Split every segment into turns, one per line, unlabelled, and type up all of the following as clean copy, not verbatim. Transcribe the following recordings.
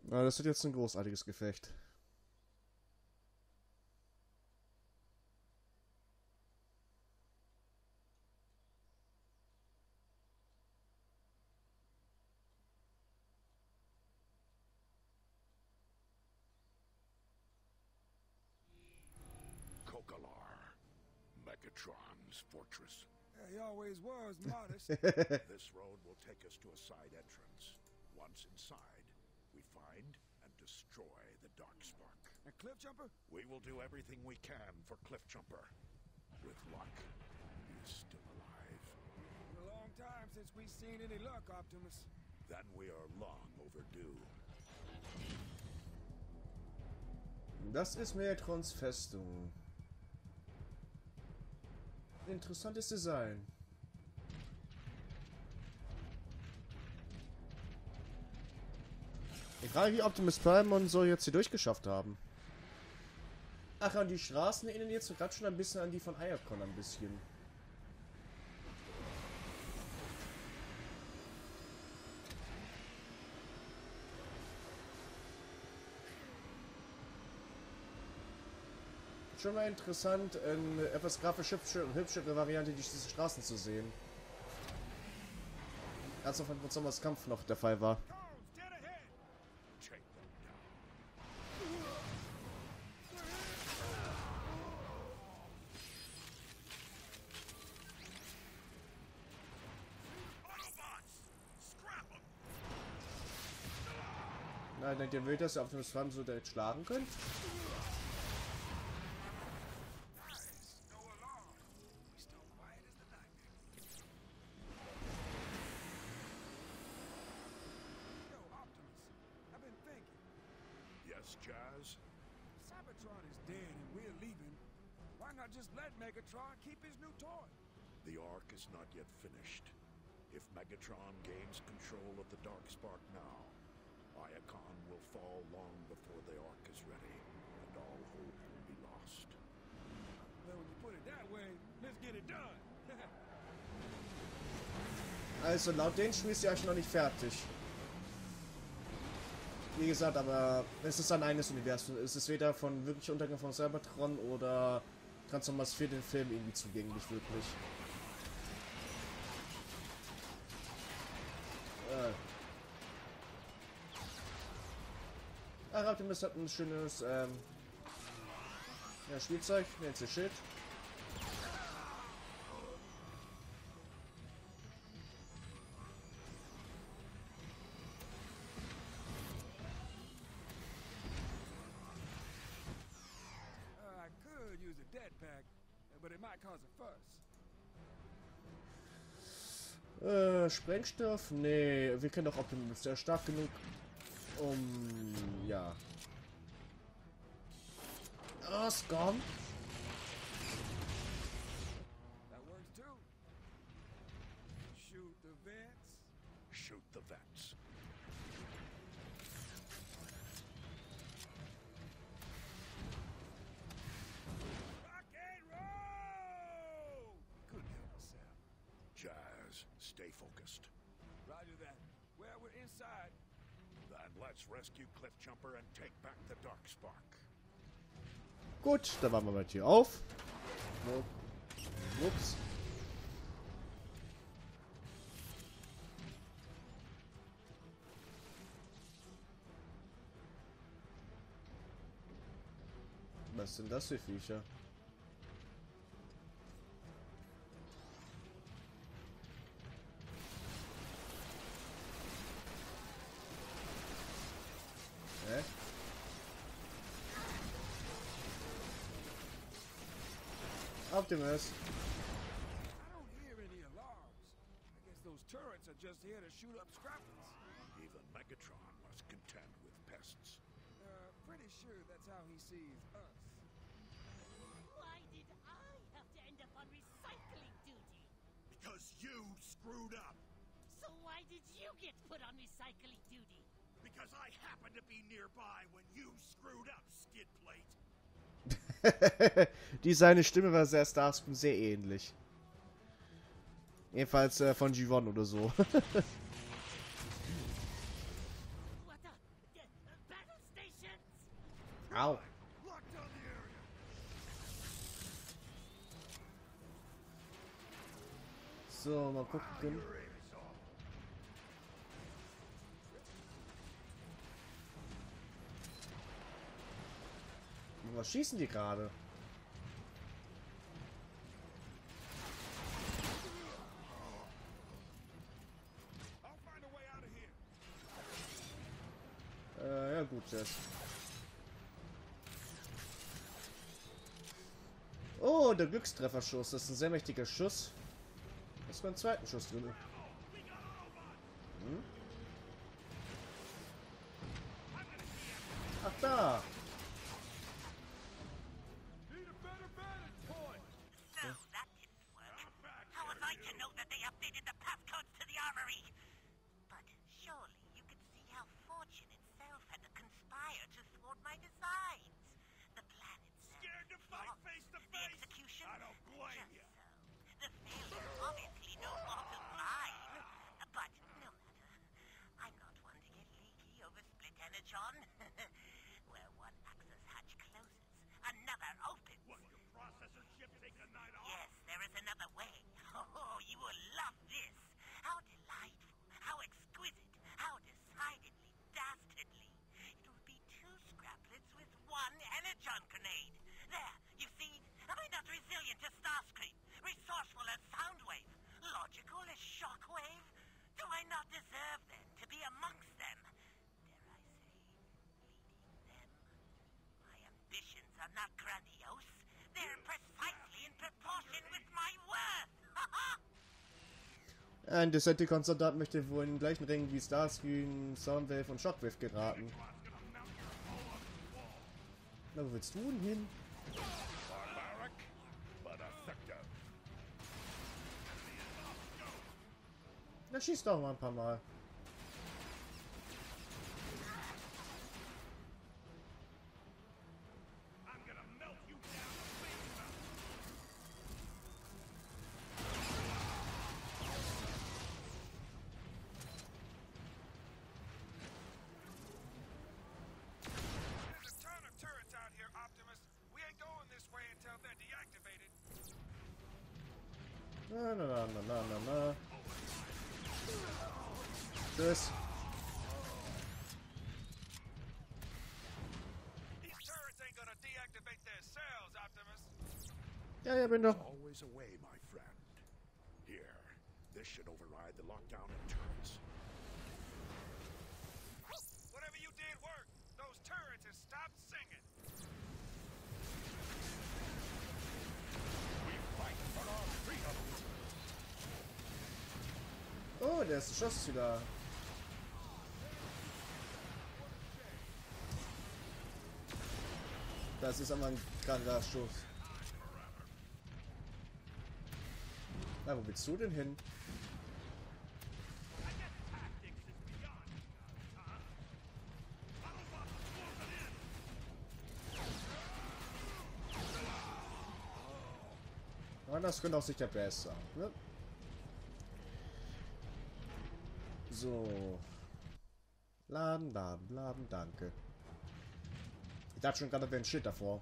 Na, das wird jetzt ein großartiges Gefecht.
Kokalar, Megatron's fortress.
He always was modest.
This road will take us to a side entrance. Once inside, we find and destroy the Darkspark.
And Cliffjumper?
We will do everything we can for Cliffjumper. With luck, he is still alive.
Been a long time since we've seen any luck, Optimus.
Then we are long overdue.
Das ist Megatrons Festung. Interessantes Design. Ich frage, wie Optimus Prime und so jetzt hier durchgeschafft haben. Ach, und die Straßen erinnern jetzt gerade schon ein bisschen an die von Iacon ein bisschen. Schon mal interessant, eine etwas grafisch hübschere Variante diese Straßen zu sehen. Als auf dem Sommers Kampf noch der Fall war.
Cones, dead ahead!
Take them down. Autobots! Scrap them!
Na, denkt ihr, dass ihr Optimus Prime so direkt schlagen könnt?
No alarm. We still quiet as the night. Yo, Optimus, I've been thinking.
Yes, Jazz?
Cybertron is dead and we're leaving. Why not just let Megatron keep his new toy?
The Ark is not yet finished. If Megatron gains control of the Darkspark now, Iacon will fall long before the Ark is ready, and all hope will be lost.
Well, when you put it that way, let's get it done.
Also laut den Spiel ist ja eigentlich noch nicht fertig. Wie gesagt, aber es ist ein eigenes Universum. Es ist weder von wirklich Untergang von Cybertron oder Transformers für den Film irgendwie zugänglich, wirklich. Optimus hat ein schönes ja, Spielzeug, nennt sich Schild.
I could use a dead pack, but it might cause a fuss.
Sprengstoff? Nee, wir kennen doch Optimus. Der ist stark genug, um... ja. Oh, Scum.
That works too. Shoot the vents.
Shoot the vents.
Rock and roll! Couldn't help myself.
Jazz, stay focused.
Roger that. Well, we're inside.
Then let's rescue Cliffjumper and take back the Darkspark.
Gut, dann machen wir mal die Tür auf. Ups. Was sind das für Viecher? Hä? Optimus.
I don't hear any alarms. I guess those turrets are just here to shoot up scrappers.
Even Megatron must contend with pests.
Pretty sure that's how he sees us.
Why did I have to end up on recycling duty?
Because you screwed up.
So why did you get put on recycling duty?
Because I happened to be nearby when you screwed up, Skid Plate.
Seine Stimme war sehr Starscream sehr ähnlich. Jedenfalls von G1 oder so.
What the?
Au.
Lock down the area.
So, mal gucken. Was schießen die gerade?
I'll find a way out of here.
Ja gut, jetzt. Oh, der Glückstrefferschuss. Das ist ein sehr mächtiger Schuss. Da ist beim zweiten Schuss drin. Hm? Ach da.
Need a better vantage point.
So, that didn't work. How was I to know that they updated the passcodes to the armory? But surely you could see how Fortune itself had to conspire to thwart my designs. The plan itself.
Scared to fight
flawless.
face to
The
face?
execution.
I don't blame
just
ya.
so. The failure obviously no mortal line. But no matter. I'm not one to get leaky over split energon. Where one access hatch closes, another opens.
What, your processor chip take a night off?
Yes, there is another way. Oh, you will love this. How delightful, how exquisite, how decidedly dastardly. It would be two scraplets with one energon grenade. There, you see? Am I not resilient as Starscream? Resourceful as Soundwave? Logical as Shockwave? Do I not deserve then to be amongst them? Dare I say, leading them? My ambitions are not grandiose. They're precisely in proportion with my worth.
Ein Decepticon-Soldat möchte wohl in den gleichen Rängen wie Starscream, Soundwave und Shockwave geraten. Na, wo willst du denn hin?
Barbaric, but effective.
Na, schieß doch mal ein paar Mal.
I'm gonna melt you down to space melt.
There's a ton of turrets out here, Optimus. We ain't going this way until they're deactivated.
Na, na, na, na, na, na, na. Tschüss.
These turrets ain't gonna deactivate their cells, Optimus.
Ja, ja, bin doch.
Always away, my friend. Here, this should override the lockdown in turrets.
Whatever you did worked. Those turrets have stopped singing.
We fight for our freedom.
Oh, der erste Schuss ist wieder. Das ist aber ein kranker Schuss. Na, wo willst du denn hin?
I guess tactics is beyond me, huh? Autobots closing in.
Ja, das könnte auch sicher besser. Ne? So. Laden, laden, laden, danke. Ich dachte schon gerade, da wäre ein Schild davor.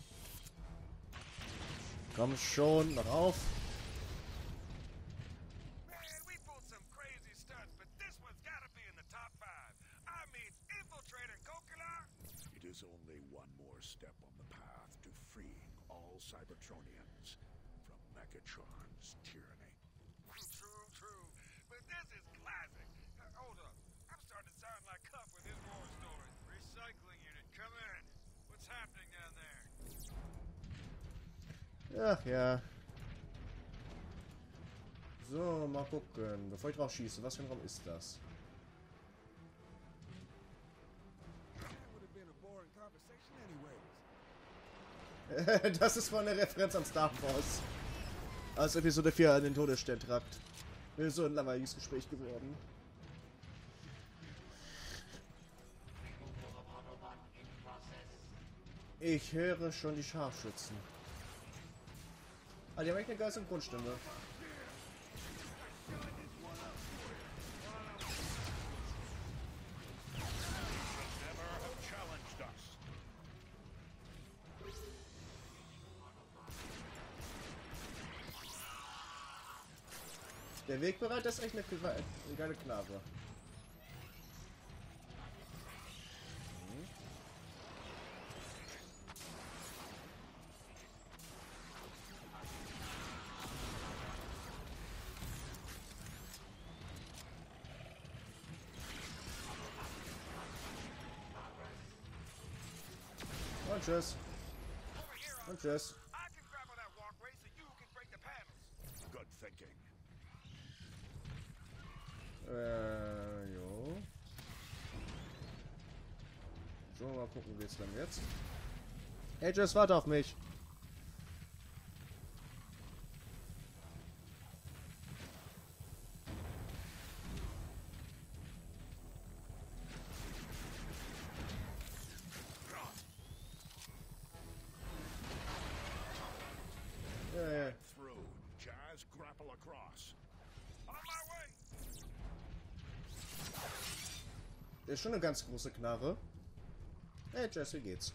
Komm schon, noch auf.
Man, we pulled some crazy stunts, but this one's gotta be in the top 5. I mean, infiltrating Kokular?
It is only one more step on the path to freeing all Cybertronians from Megatron's tyranny.
True, true. But this is classic. Hold up. I'm starting to sound like Cuff with his war stories. Recycling unit, come in. What's happening down there?
Ach ja. So, mal gucken. Bevor ich drauf schieße, was für ein Raum ist das?
That would have been a boring conversation anyways.
Das ist mal eine Referenz an Star Wars. Aus Episode 4 an den Todessterntrakt. Mir ist so ein langweiliges Gespräch geworden. Ich höre schon die Scharfschützen. Ah, die haben echt eine geile Synchronstimme.
Never have challenged us.
Der Wegbereiter ist echt eine geile Knarre. Und tschüss.
Over here,
Und tschüss.
I can grab on that walkway so you can break the panels.
Good thinking.
Jo. So, mal gucken, wie es dann jetzt. Hey, Jess, warte auf mich.
Through. Jazz, grapple across.
On my way.
Der ist schon eine ganz große Knarre. Hey, Jess, wie geht's?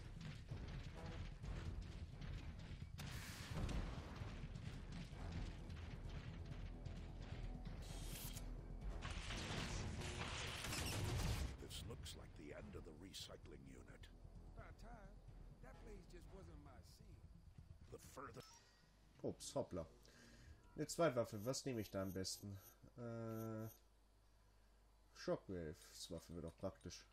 This looks like the end of the recycling unit.
About time. That place just wasn't my scene.
The further...
Ups, hoppla. Eine Zweitwaffe, was nehme ich da am besten? Shockwave. Das Waffe wird auch praktisch.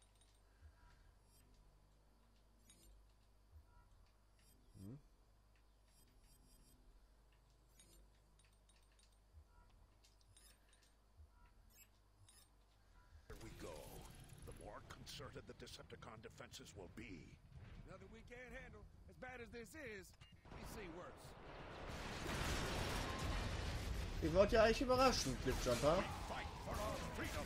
Here we go. The more concerted the Decepticon defenses will be.
Nothing we can't handle. As bad as this is, we've seen worse.
Ihr wollt ja eigentlich überraschen, Cliffjumper.
Fight for our freedom!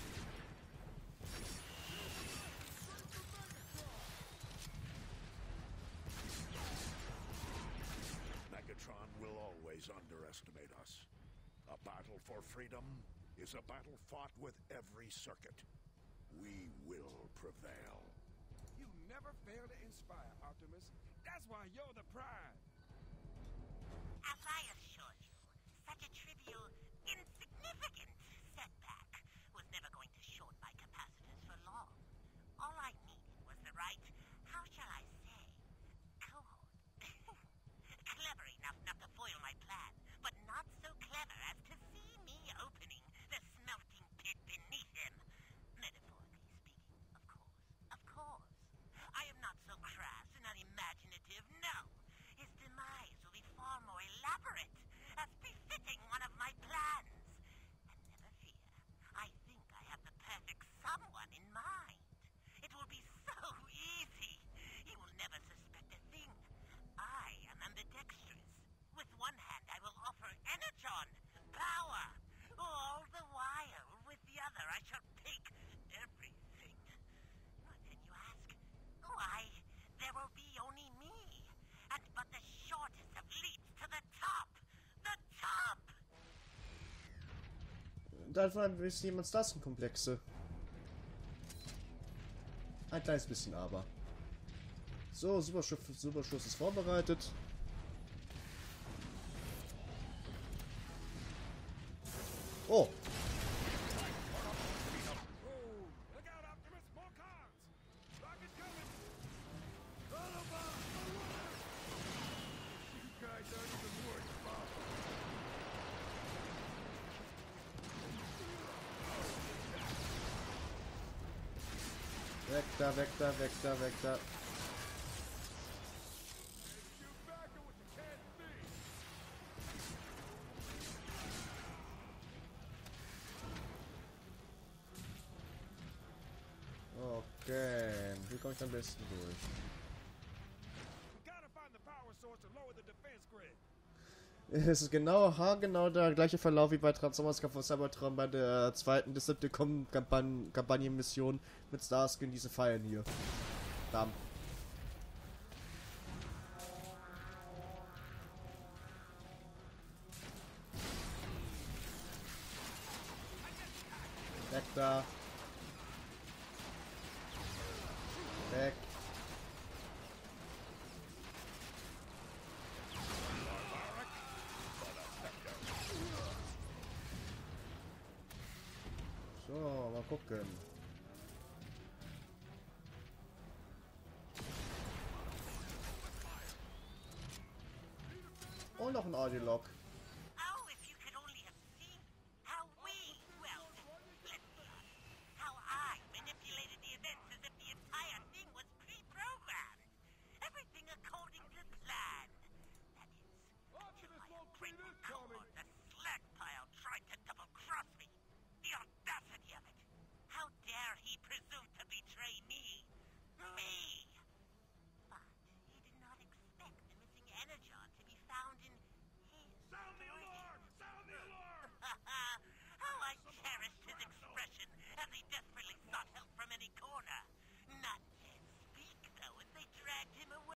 Megatron will always underestimate us. A battle for freedom is a battle fought with every circuit. We will prevail.
You never fail to inspire, Optimus. That's why you're the pride.
As I assure you, such a trivial, insignificant setback was never going to short my capacitors for long. All I needed was the right, how shall I say, cohort. Clever enough not to foil my plan, but not so clever as to see me opening the smelting pit beneath him. Metaphorically speaking, of course. Of course. I am not so crass and unimaginative, no. His demise will be far more elaborate, as befitting one of my plans. And never fear, I think I have the perfect someone in mind. It will be so easy. He will never suspect a thing. I am ambidextrous. With one hand I will offer energon, power. All the while, with the other I shall take everything. But then you ask, why? There will be only me. And but the shortest of leaps to the top. The top!
Davon wissen jemand Tastenkomplexe. Ein kleines bisschen aber. So, Superschuss ist vorbereitet. Oh!
Oh, look out, Optimus! More cars! Rocket coming! Autobot! You guys aren't even worth following.
Weg da, weg da, weg da, weg da.
Shoot back at what you can't see!
Okay, wie komme ich am besten durch?
We gotta find the power source to lower the defense grid.
Es ist genau, haargenau der gleiche Verlauf wie bei Transformers Kampf von Cybertron bei der zweiten Decepticon-Kampagnenmission mit Starscream, diese Fallen hier. Bam. Weg da. Weg. gucken. Und noch ein Audiolog.